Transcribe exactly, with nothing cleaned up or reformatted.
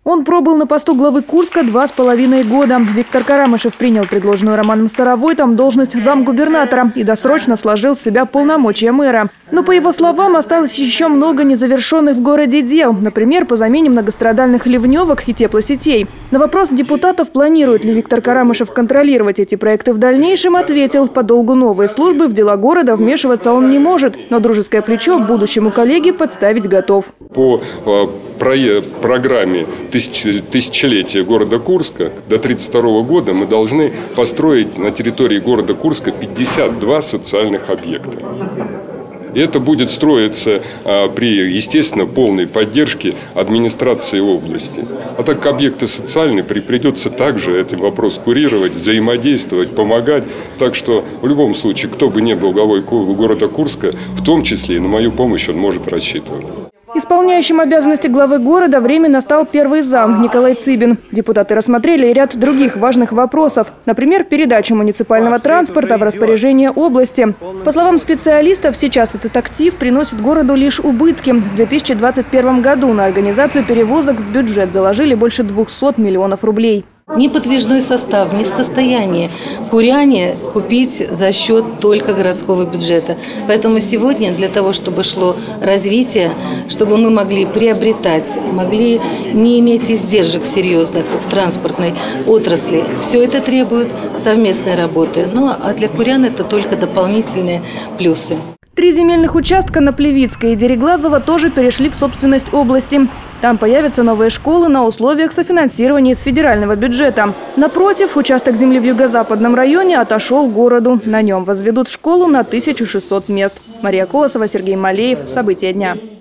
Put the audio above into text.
Он пробыл на посту главы Курска два с половиной года. Виктор Карамышев принял предложенную Романом Старовойтом должность замгубернатора и досрочно сложил с себя полномочия мэра. Но, по его словам, осталось еще много незавершенных в городе дел. Например, по замене многострадальных ливневок и теплосетей. На вопрос депутатов, планирует ли Виктор Карамышев контролировать эти проекты в дальнейшем, ответил: по долгу новой службы в дела города вмешиваться он не может, но дружеское плечо будущему коллеге подставить готов. По программе тысячелетия города Курска до тридцать второго года мы должны построить на территории города Курска пятьдесят два социальных объекта. И это будет строиться а, при, естественно, полной поддержке администрации области. А так как объекты социальные, при, придется также этот вопрос курировать, взаимодействовать, помогать. Так что в любом случае, кто бы ни был главой города Курска, в том числе и на мою помощь он может рассчитывать. Исполняющим обязанности главы города временно стал первый зам Николай Цыбин. Депутаты рассмотрели ряд других важных вопросов. Например, передачу муниципального транспорта в распоряжение области. По словам специалистов, сейчас этот актив приносит городу лишь убытки. В две тысячи двадцать первом году на организацию перевозок в бюджет заложили больше двухсот миллионов рублей. Ни подвижной состав не в состоянии куряне купить за счет только городского бюджета. Поэтому сегодня для того, чтобы шло развитие, чтобы мы могли приобретать, могли не иметь издержек серьезных в транспортной отрасли, все это требует совместной работы. Ну а для курян это только дополнительные плюсы. Три земельных участка на Плевицкой и Дереглазово тоже перешли в собственность области. Там появятся новые школы на условиях софинансирования из федерального бюджета. Напротив, участок земли в юго-западном районе отошел городу. На нем возведут школу на тысячу шестьсот мест. Мария Колосова, Сергей Малеев. События дня.